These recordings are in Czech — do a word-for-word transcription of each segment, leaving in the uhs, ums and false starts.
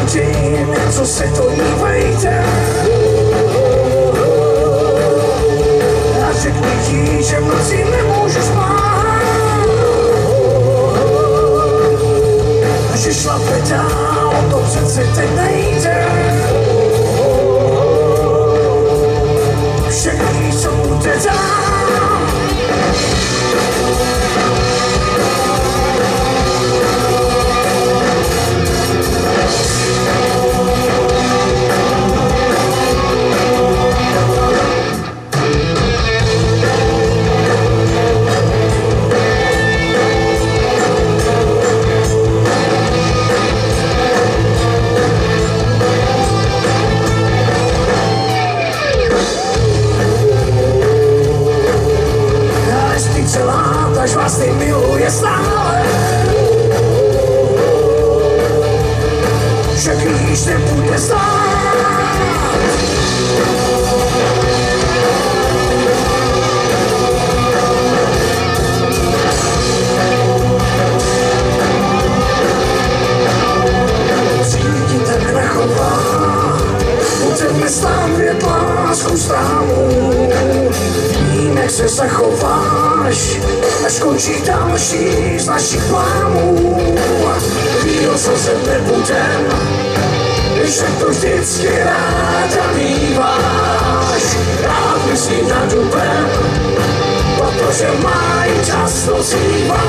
zavři, něco se to dívejte. A řekni ti, že v noci nemůžu spát. A že šlape dál, to přece teď nejde. Všechny, co bude dál. Až vás miluje stále. Však již nebude stát. Cítí tak nechová, budeme stavět lásku strámu. Vím, jak se zachováš, až končí další z našich plánů. Víl, co se nebudem, když to vždycky ráda míváš. Rád myslím nad dubem, protože mají čas to zýváš.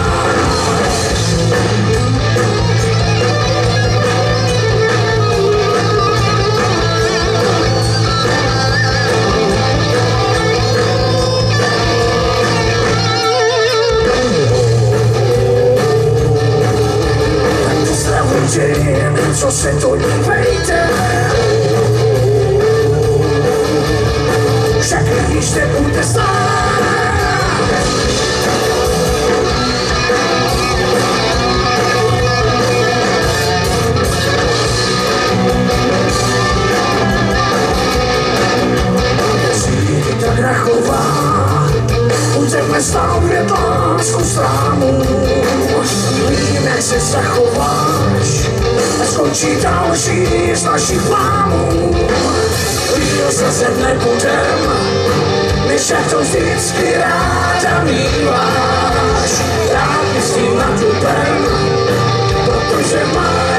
Co se to dívejte. Však již nebude stát. Cíti tak rachová, budeme stavět lásku strámu. Vím, jak se zachováš, a skončí další z našich plánů. Víl, zase nebudem, než jak to vždycky ráda míváš. Rád myslím nad dubem, protože máš